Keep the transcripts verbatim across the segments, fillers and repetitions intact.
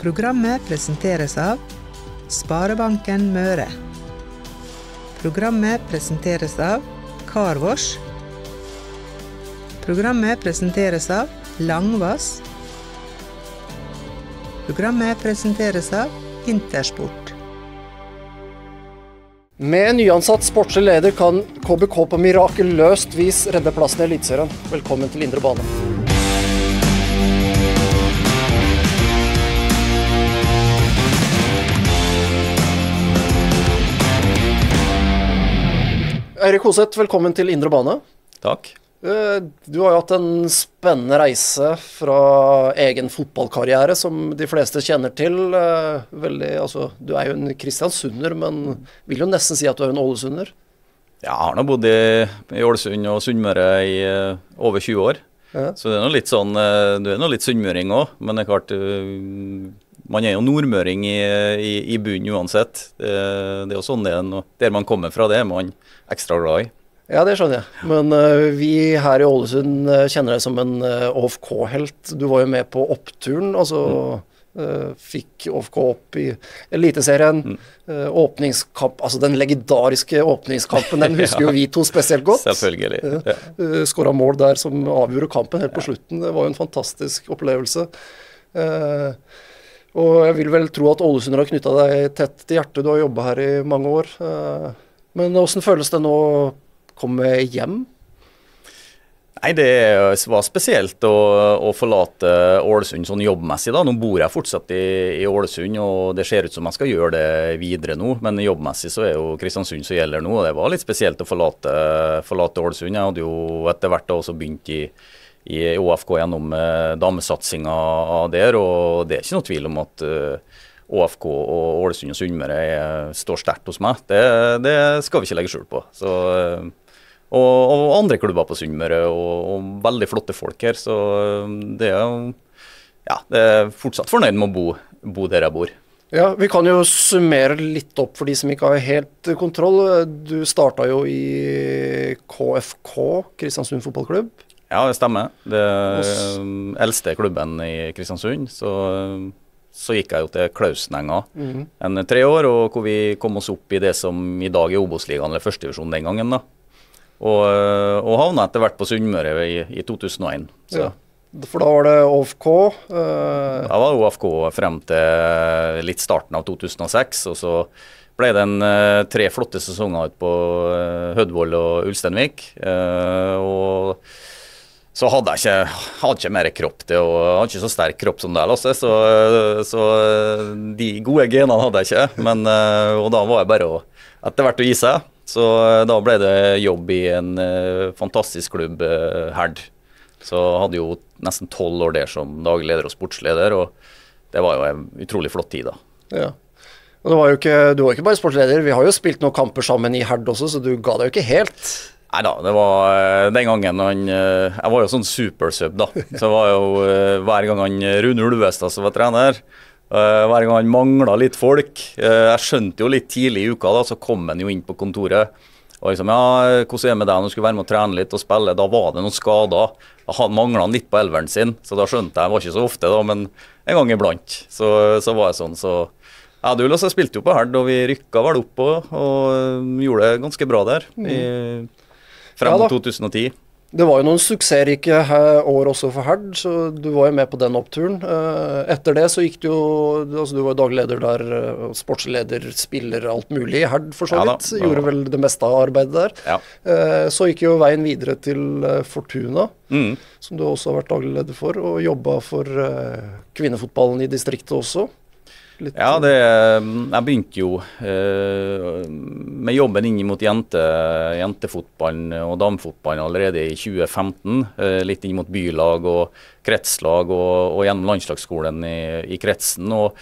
Programmet presenteres av Sparebanken Møre. Programmet presenteres av Car Wash. Programmet presenteres av Langvass. Programmet presenteres av Intersport. Med nyansatt sportslig leder kan K B K på mirakuløst vis redde plassen i Eliteserien. Velkommen til Indre Bane. Eirik Hoseth, velkommen til Indre Bane. Takk. Du har jo hatt en spennende reise fra egen fotballkarriere, som de fleste kjenner til. Veldig, altså, du er jo en kristiansunder, men vil jo nesten si at du er en ålesunder. Ja, jeg har nå bodd i, i Ålesund og Sunnmøre i uh, over tjue år. Ja. Så det er noe litt sånn, uh, du er noe litt sunnmøring også, men det er klart, uh, man er jo nordmøring i, i, i bunn uansett. Det, det er jo sånn det er, no, der man kommer fra det er man ekstra glad i. Ja, det skjønner jeg. Men uh, vi her i Ålesund uh, kjenner deg som en uh, O F K-helt. Du var jo med på oppturen, altså mm. uh, fikk O F K opp i Eliteserien. Mm. Uh, åpningskamp, altså den legendariske åpningskampen, den husker ja. jo vi to spesielt godt. Selvfølgelig. Uh, uh, Skåret mål der som avgjorde kampen helt på ja. slutten. Det var jo en fantastisk opplevelse. Uh, og jeg vil vel tro at Ålesund har knyttet deg tett til hjertet. Du har jobbet her i mange år. Uh, men hvordan føles det nå komme hjem? Nei, det var spesielt å, å forlate Ålesund sånn jobbmessig da. Nå bor jeg fortsatt i, i Ålesund, og det ser ut som jeg skal gjøre det videre nå, men jobbmessig så er jo Kristiansund som gjelder nå, og det var litt spesielt å forlate, forlate Ålesund. Jeg hadde jo etter hvert da også begynt i, i O F K gjennom eh, damesatsinga der, og det er ikke noe tvil om at eh, O F K og Ålesund og Sunnmøre står sterkt hos meg. Det, det skal vi ikke legge skjul på. Så... Og, og andre klubber på Sunnmøre, og, og veldig flotte folk her, så det er jo, ja, det er fortsatt fornøyd med å bo, bo der jeg bor. Ja, vi kan jo summere litt opp for de som ikke har helt kontroll. Du startet jo i K F K, Kristiansund fotballklubb. Ja, det stemmer. Det er eldste klubben i Kristiansund, så, så gikk jeg jo til Klausenenga mm. en tre år, og hvor vi kom oss opp i det som i dag er Obos-ligaen, eller første divisjon den gangen da. Og, og havnet etter hvert på Sunnmøre i, i to tusen og en. Så. Ja, for da var det O F K? Uh... Da var det O F K frem til litt starten av to tusen og seks, og så ble det en uh, tre flotte sesonger ut på uh, Hødvold og Ulsteinvik. Uh, og så hadde jeg ikke, hadde ikke mer kropp til, og jeg hadde ikke så sterk kropp som det, Lasse, så, så de gode genene hadde jeg ikke, men, uh, og da var jeg bare å, etter hvert å gi seg. Så da ble det jobb i en uh, fantastisk klubb, uh, Herd. Så hadde jo nesten tolv år der som daglig leder og sportsleder, og det var jo en utrolig flott tid da. Ja, og det var jo ikke, du var jo ikke bare sportsleder, vi har jo spilt noen kamper sammen i Herd også, så du ga deg jo ikke helt. Neida, det var den gangen han, uh, jeg var jo sånn supersub da, så det var jo uh, hver gang han Rune Ulvestad som var trener, Uh, hver gang han manglet litt folk. Uh, jeg skjønte jo litt tidlig i uka da, så kom han jo inn på kontoret. Og liksom, ja, hvordan er det med deg? Nå skulle være med å trene litt og spille. Da var det noen skader. Han manglet han litt på elveren sin, så da skjønte jeg, det var ikke så ofte da, men en gang iblant. Så, så var jeg sånn, så... Ja, du, altså, jeg spilte jo på Herd, og vi rykket vel opp og, og gjorde det ganske bra der, i, frem til ja, to tusen og ti. Det var jo noen suksessrike år også for Herd, så du var jo med på den oppturen. Etter det så gikk du jo, altså du var daglig leder der, sportsleder, spiller, alt mulig. Herd for så vidt, ja, gjorde vel det meste av arbeidet der. Ja. Så gikk jo veien videre til Fortuna, mm. som du også har vært daglig leder for, og jobbet for kvinnefotballen i distriktet også. Litt. Ja, det, jeg begynte jo eh, med jobben inn mot jente, jentefotballen og damefotballen allerede i tjue femten, eh, litt inn mot bylag og kretslag og, og gjennom landslagsskolen i, i kretsen, og,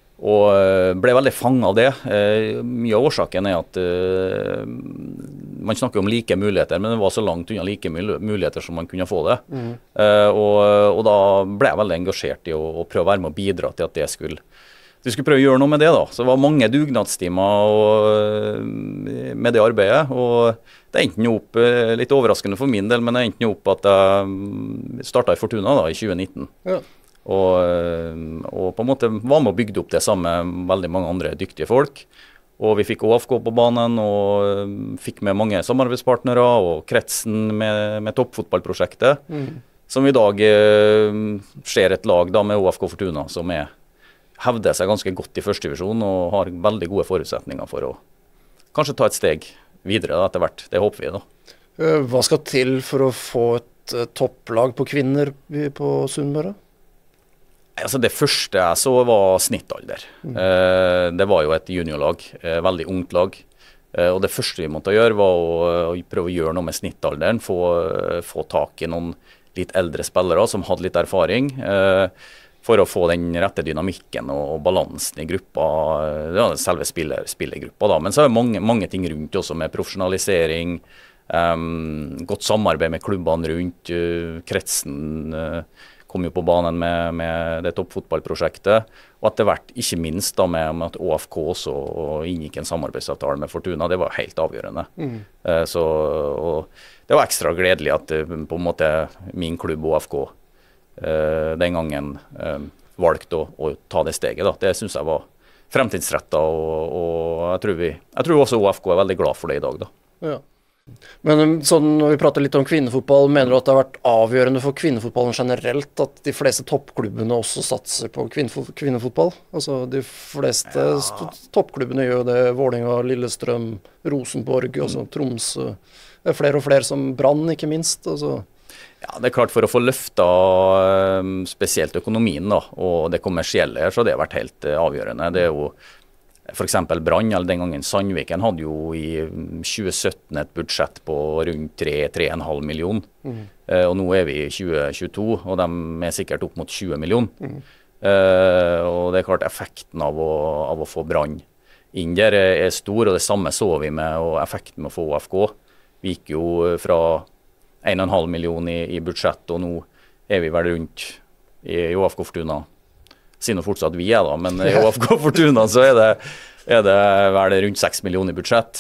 og ble veldig fanget av det. Eh, mye av årsaken er at eh, man snakker om like muligheter, men det var så langt unna like muligheter som man kunne få det. Mm. Eh, og, og da ble jeg veldig engasjert i å, å prøve å være med å bidra til at det skulle Vi skulle prøve å gjøre noe med det da, så det var mange dugnadstimer og, med det arbeidet, og det endte jo opp, litt overraskende for min del, men det endte jo opp at jeg startet i Fortuna da, i tjue nitten. Ja. Og, og på en måte var med å bygge opp det samme med veldig mange andre dyktige folk. Og vi fikk O F K på banen, og fikk med mange samarbeidspartnere, og kretsen med, med toppfotballprosjektet, mm. som i dag eh, ser et lag da med O F K Fortuna, som er, hevder seg ganske godt i første divisjon, og har veldig gode forutsetninger for å kanskje ta et steg videre da, etter hvert. Det håper vi da. Hva skal til for å få et uh, topplag på kvinner på Sunnmøre? Altså det første jeg så var snittalder. Mm. Eh, det var jo et juniorlag, eh, veldig ungt lag. Eh, og det første vi måtte gjøre var å, å prøve å gjøre noe med snittalderen, få, få tak i noen litt eldre spillere som hadde litt erfaring, eh, for å få den rette dynamikken og, og balansen i gruppa, ja, selve spiller, spillergruppa da. Men så er det mange, mange ting rundt også med profesjonalisering, eh, godt samarbeid med klubbene rundt, uh, kretsen, uh, kom jo på banen med, med det toppfotballprosjektet, og etter hvert, ikke minst da med, med at O F K også inngikk en samarbeidsavtale med Fortuna, det var helt avgjørende. Mm. Uh, så, og det var ekstra gledelig at uh, på en måte min klubb O F K uh, den gangen uh, valgte å, å ta det steget. Da. Det synes jeg var fremtidsrettet, og, og jeg, tror vi, jeg tror også O F K er veldig glad for det i dag. Da. Ja. Men sånn, når vi prater litt om kvinnefotball, mener du at det har vært avgjørende for kvinnefotballen generelt at de fleste toppklubbene også satser på kvinnefo- kvinnefotball? Altså de fleste ja. toppklubbene gjør det, Vålerenga, Lillestrøm, Rosenborg, mm. altså Tromsø. Det er flere og flere som Brann, ikke minst. Altså. Ja, det er klart for å få løfta spesielt økonomien da, og det kommersielle her, så har det vært helt avgjørende. Det er jo for eksempel Brann, eller den gangen Sandviken, hadde jo i tjue sytten et budsjett på rundt tre til tre komma fem million. Mm. Eh, og nå er vi i tjue tjueto, og de er sikkert opp mot tjue million. Mm. Eh, og det er klart effekten av å, av å få Brann inn der er, er stor, og det samme så vi med og effekten med å få O F K. Vi gikk jo fra en komma fem million i, i budsjett, og nå er vi vel rundt i, i O F K Fortuna. Sier nå fortsatt vi er da, men i O F K Fortuna så er det, er det vel rundt seks millioner i budsjett.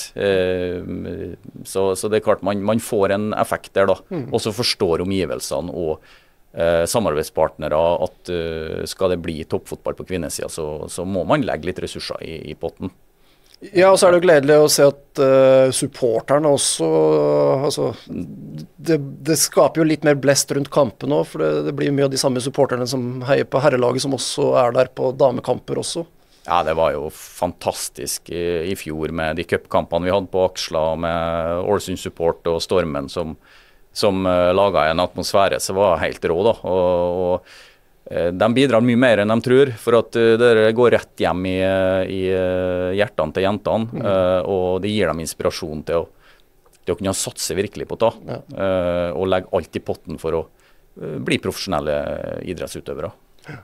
Eh, så, så det er klart man, man får en effekt der da, mm. og så forstår omgivelsene og eh, samarbeidspartnere at uh, skal det bli toppfotball på kvinnesiden, så, så må man legge litt ressurser i, i potten. Ja, og så er det jo gledelig å se at uh, supporterne også, altså, det, det skaper jo litt mer blest rundt kampen nå, for det, det blir mye av de samme supporterne som heier på herrelaget, som også er der på damekamper også. Ja, det var jo fantastisk i, i fjor med de cupkampene vi hadde på Aksla, med Ålesund Support og Stormen som, som uh, laget en atmosfære som var helt rå da, og, og de bidrar mye mer enn de tror, for at uh, det går rett hjem i, i uh, hjertene til jentene, mm. uh, og det gir dem inspirasjon til å, til å kunne satse virkelig på det, ja. uh, og legge alt i potten for å uh, bli profesjonelle idrettsutøvere. Ja.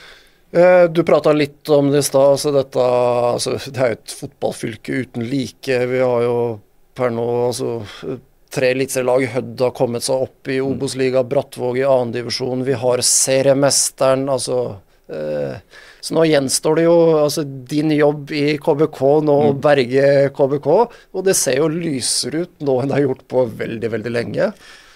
Uh, du pratet litt om det i sted, altså dette, altså, det er jo et fotballfylke uten like, vi har jo per nå, altså tre eliteserielag, Hødd har kommet seg opp i Obos-liga, Brattvåg i annen divisjon, vi har seriemesteren, altså, eh, så nå gjenstår det jo altså, din jobb i K B K, nå mm. berge K B K, og det ser jo lysere ut nå enn det har gjort på veldig, veldig lenge.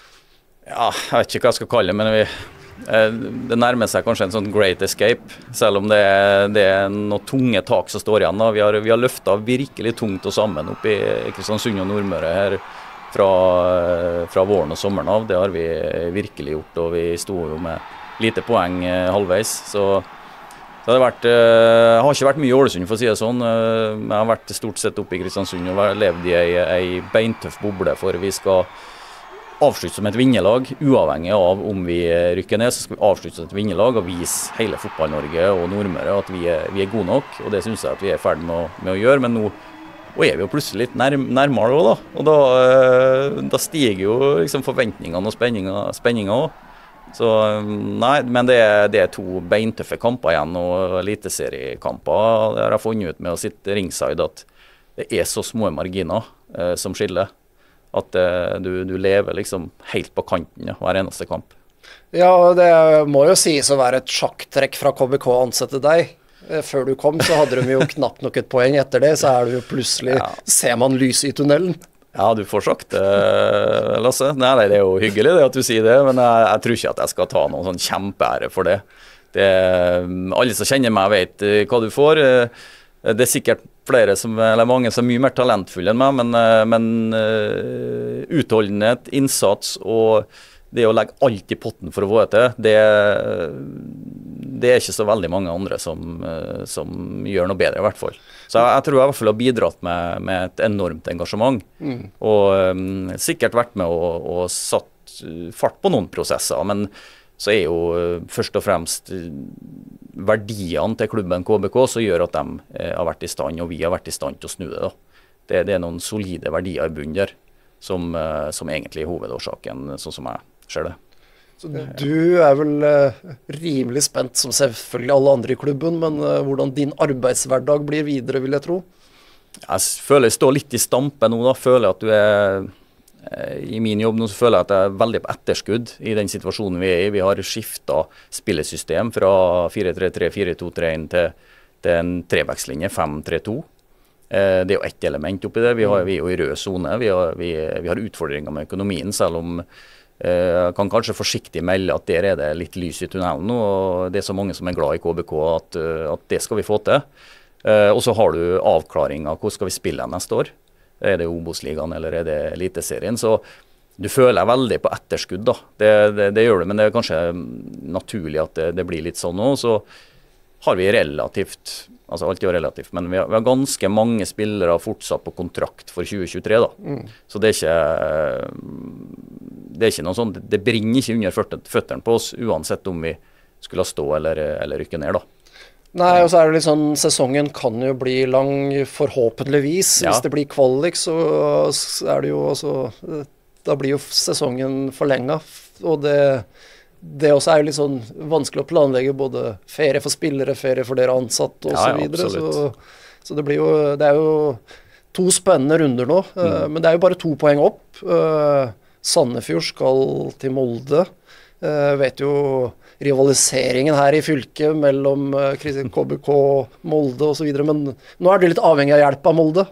Ja, jeg vet ikke hva jeg skal kalle det, men vi, eh, det nærmer seg kanskje en sånn great escape, selv om det er, det er noen tunge tak som står igjen. Da. Vi har, vi har løftet virkelig tungt og sammen opp i Kristiansund og Nordmøre her, Fra, fra våren og sommeren av. Det har vi virkelig gjort, og vi sto jo med lite poeng eh, halvveis. Så, så det har vært, eh, jeg har ikke vært mye i Ålesund, for å si det sånn. Eh, jeg har vært stort sett oppe i Kristiansund og levd i ei, ei beintøff boble, for vi skal avslutte som et vinnerlag, uavhengig av om vi rykker ned, så skal vi avslutte som et vinnerlag og vise hele fotball-Norge og Nordmøre at vi er, vi er gode nok, og det synes jeg at vi er ferdig med å, med å gjøre, men nå og er vi jo plutselig litt nærm, nærmere også, da. Og da, da stiger jo liksom forventningene og spenninga også. Så nei, men det er, det er to beintøffe kamper igjen, og eliteseriekamper. Det har jeg funnet ut med å sitte ringside, at det er så små marginer eh, som skiller, at eh, du, du lever liksom helt på kanten ja, hver eneste kamp. Ja, det må jo sies å være et sjakktrekk fra K B K å ansette deg. Før du kom så hadde de jo knapt nok et poeng, etter det så er det jo plutselig, ja. Ser man lys i tunnelen. Ja, du får sagt det, Lasse. Nei, nei, det er jo hyggelig det at du sier det, men jeg, jeg tror ikke at jeg skal ta noen sånn kjempeære for det. Det, alle som kjenner meg vet uh, hva du får. Uh, det er sikkert flere som, eller mange som er mye mer talentfulle enn meg, men, uh, men uh, utholdenhet, innsats og det å legge alt i potten for å få det til, det, det er ikke så veldig mange andre som, uh, som gjør noe bedre i hvert fall. Så jeg, jeg tror jeg i hvert fall har bidratt med, med et enormt engasjement, mm. og um, sikkert vært med og, og satt fart på noen prosesser, men så er jo uh, først og fremst uh, verdiene til klubben K B K som gjør at de uh, har vært i stand, og vi har vært i stand til å snu det. Da. Det, det er noen solide verdier i bunnen der, som, uh, som egentlig er hovedårsaken, sånn som jeg ser det. Så du er vel uh, rimelig spent, som selvfølgelig alle andre i klubben, men uh, hvordan din arbeidshverdag blir videre, vil jeg tro? Jeg føler jeg står litt i stampe nå, da. Føler at du er, uh, i min jobb nå så føler jeg at jeg er veldig på etterskudd i den situasjonen vi er i. Vi har skiftet spillesystem fra fire tre tre, fire to tre én til, til en trebackslinje, fem tre to. Uh, det er jo ett element oppi det. Vi, har, vi er jo i rød zone. Vi har, vi, vi har utfordringer med økonomien, selv om Jeg kan kanskje forsiktig melde at der er det litt lys i tunnelen nå, og det er så mange som er glad i K B K at, at det skal vi få til. Og så har du avklaring av hvor skal vi spille neste år. Er det Obos-ligaen eller er det Eliteserien? Så du føler deg veldig på etterskudd da. Det, det, det gjør du, men det er kanskje naturlig at det, det blir litt sånn nå. Så har vi relativt, altså alt er relativt, men vi har, vi har ganske mange spillere fortsatt på kontrakt for tjue tjuetre da. Mm. Så det er ikke, det er ikke noe sånn, det brinner ikke under føtterne på oss, uansett om vi skulle stå eller, eller rykke ned da. Nei, og så er det litt sånn, sesongen kan jo bli lang forhåpentligvis. Ja. Hvis det blir kvalik, så er det jo også, da blir jo sesongen forlenget, og det... Det også er jo litt sånn vanskelig å planlegge både ferie for spillere, ferie for dere ansatte og ja, så videre. Så, så det blir jo, det er jo to spennende runder nå, mm. uh, men det er jo bare to poeng opp. Uh, Sandefjord skal til Molde. Uh, vet jo rivaliseringen her i fylket mellom uh, K B K, Molde og så videre, men nå er det litt avhengig av hjelp av Molde.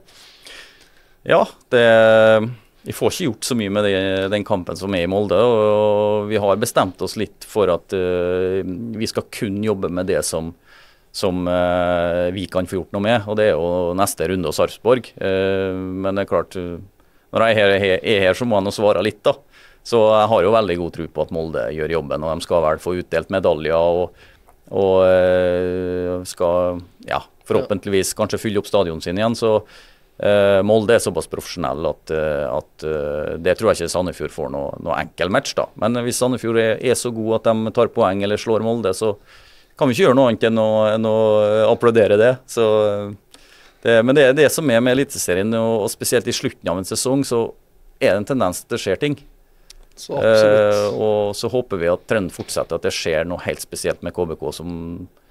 Ja, det Vi får ikke gjort så mye med det, den kampen som er i Molde, og vi har bestemt oss litt for at uh, vi skal kun jobbe med det som, som uh, vi kan få gjort noe med, og det er jo neste runde hos Sarpsborg. Uh, men det er klart, uh, når jeg er her, er her så må jeg nå svare litt da. Så jeg har jo veldig god tro på at Molde gjør jobben, og de skal vel få utdelt medaljer, og, og uh, skal ja, forhåpentligvis kanskje fylle opp stadion sin igjen, så Uh, Molde er såpass profesjonell at, uh, at uh, det tror jeg ikke Sandefjord får noe, noe enkel match da. Men hvis Sandefjord er, er så god at de tar poeng eller slår Molde, så kan vi ikke gjøre noe annet enn å, enn å applaudere det. Så, det. Men det er det som er med Eliteserien, og, og spesielt i slutten av en sesong, så er det en tendens til at det skjer ting. Så absolutt. Uh, og så håper vi at trenden fortsetter, at det skjer noe helt spesielt med K B K som,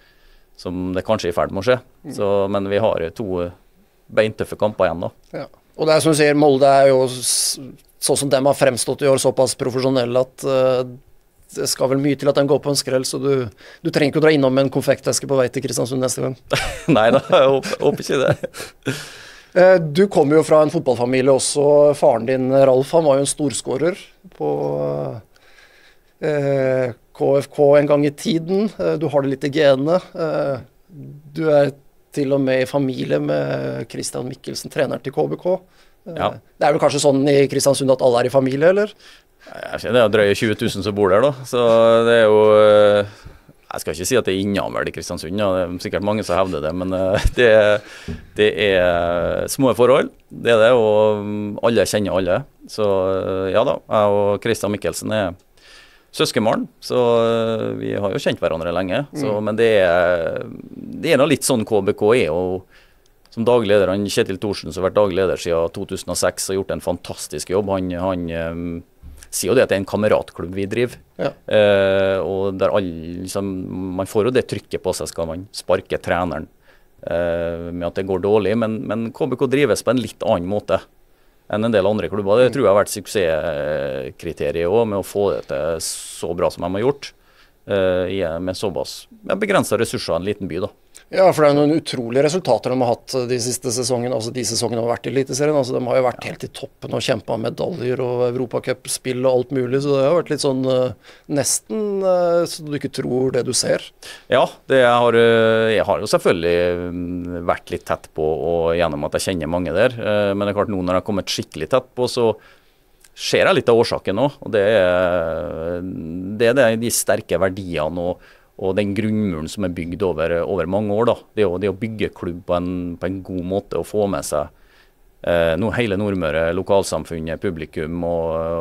som det kanskje er i ferd med å skje. Mm. Så, men vi har to beintøffe kamper igjen da. Ja. Og det er som du sier, Molde er jo sånn som dem har fremstått i år, såpass profesjonelle at uh, det skal vel mye til at de går på en skrell, så du, du trenger ikke å dra innom en konfekteske på vei til Kristiansund neste gang. Nei da, jeg håper, håper ikke det. uh, du kommer jo fra en fotballfamilie også. Faren din, Ralf, han var jo en storskårer på uh, K F K en gang i tiden. Uh, du har det litt i genene. Uh, du er til og med i familie med Christian Mikkelsen, treneren til K B K. Ja. Det er vel kanskje sånn i Kristiansund at alle er i familie, eller? Det er jo drøye tjue tusen som bor der da, så det er jo, jeg skal ikke si at det er innaverd i Kristiansund, ja. Det er sikkert mange som hevder det, men det, det er små forhold, det er det, og alle kjenner alle. Så ja da, jeg og Christian Mikkelsen er søskenbarn, så vi har jo kjent hverandre lenge, så, mm. men det er, det er noe litt sånn K B K er, og som daglig leder, han Kjetil Thorsen, som har vært daglig leder siden to tusen og seks, har gjort en fantastisk jobb. Han, han um, sier jo det at det er en kameratklubb vi driver, ja. uh, og der alle, liksom, man får jo det trykket på seg, skal man sparke treneren uh, med at det går dårlig, men, men K B K drives på en litt annen måte enn en del andre klubber. Det tror jeg har vært suksesskriteriet også, med å få det til så bra som de har gjort, uh, med såpass med begrenset ressurser i en liten by da. Ja, for det er noen utrolige resultater de har hatt de siste sesongene, altså de sesongene har vært i Eliteserien. Altså, de har jo vært helt i toppen og kjempet medaljer og Europacupspill og alt mulig, så det har vært litt sånn uh, nesten uh, så du ikke tror det du ser. Ja, det har, jeg har jo selvfølgelig vært litt tett på, og gjennom at jeg kjenner mange der, uh, men det er klart nå når jeg har kommet skikkelig tett på, så ser jeg litt av årsaken nå, og det er, det er de sterke verdiene og og den grunnmuren som er bygd over, over mange år. Da. Det, å, det å bygge klubb på en, på en god måte og få med seg eh, no, hele Nordmøre, lokalsamfunnet, publikum. Og,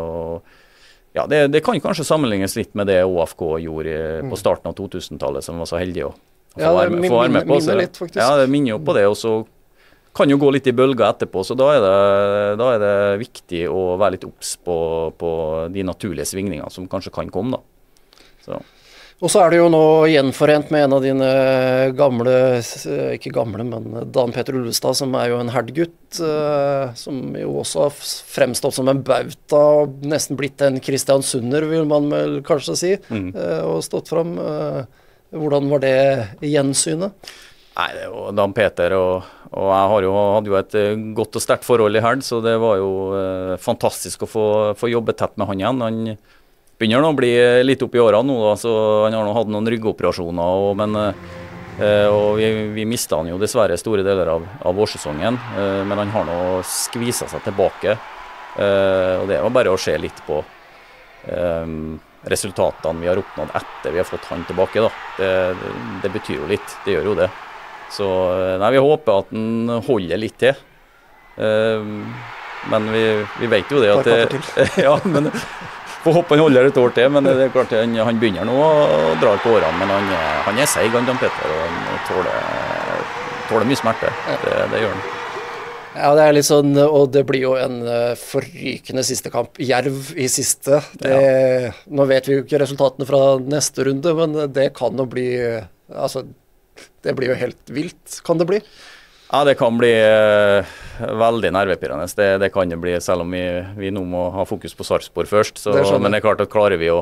og ja, det, det kan kanskje sammenlignes litt med det O F K gjorde på starten av to tusen-tallet, som var så heldig å, å ja, få være med, få være med på. Minner litt, faktisk. Ja, det minner jo på det, og så kan jo gå litt i bølger etterpå, så da er det, da er det viktig å være litt obs på, på de naturlige svingningene som kanskje kan komme. Da. Så. Og så er det jo nå gjenforent med en av dine gamle, ikke gamle, men Dan Petter Ulvestad, som er jo en herdgutt, som jo også har fremstått som en bauta, og nesten blitt en Kristiansunder, vil man vel kanskje si, mm. og stått fram. Hvordan var det gjensynet? Nei, det var Dan Petter, og, og jeg har jo, hadde jo et godt og sterkt forhold i Herd, så det var jo eh, fantastisk å få, få jobbe tett med han igjen. Han begynner nå å bli litt opp i årene nå, da, så han har nå hatt noen ryggoperasjoner, og, men, eh, og vi, vi mistet han jo dessverre store deler av, av vårsesongen, eh, men han har nå skviset seg tilbake, eh, og det var bare å se litt på eh, resultatene vi har oppnådd etter vi har fått han tilbake. Da. Det, det, det betyr jo litt, det gjør jo det. Så nei, vi håper at han holder litt til, eh, men vi, vi vet jo det at det, ja, men får håpe han holder et år til, men det er klart han, han begynner nå og drar på årene, men han, han er seig, han Dan Petter, og han tåler, tåler mye smerte, det, det gjør han. Ja, det er litt sånn, og det blir jo en forrykende siste kamp, Jerv i siste. Det, ja. Nå vet vi jo ikke resultatene fra neste runde, men det kan jo bli, altså, det blir jo helt vilt, kan det bli? Ja, det kan bli eh, veldig nervepirrende, det, det kan det bli, selv om vi, vi nå må ha fokus på Sarpsborg først, så, det men det er klart at klarer vi å,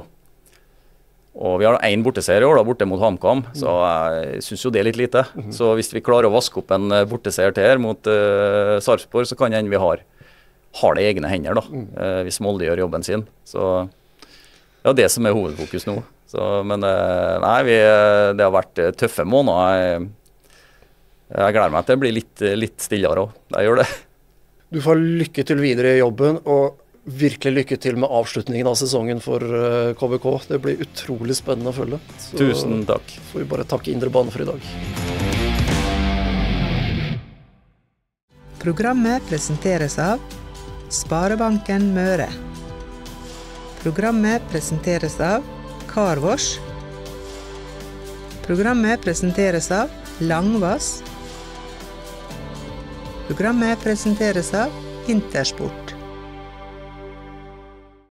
og vi har en borteseier i år da, borte mot HamKam, mm. så jeg synes jo det er litt lite, mm. så hvis vi klarer å vaske opp en borteseier til her mot uh, Sarpsborg, så kan det hende vi har, har det i egne hender da, mm. uh, hvis Molde gjør jobben sin, så ja, det som er hovedfokus nå, så, men uh, nei, vi, det har vært tøffe måneder. Jeg, Jeg gleder meg til det blir litt, litt stillere også. Jeg gjør det. Du får lykke til videre i jobben, og virkelig lykke til med avslutningen av sesongen for K B K. Det blir utrolig spennende å følge. Så tusen takk. Får vi bare takke Indre Bane for i dag. Programmet presenteres av Sparebanken Møre. Programmet presenteres av Car Wash. Programmet presenteres av Langvass. Programmet presenteres av Intersport.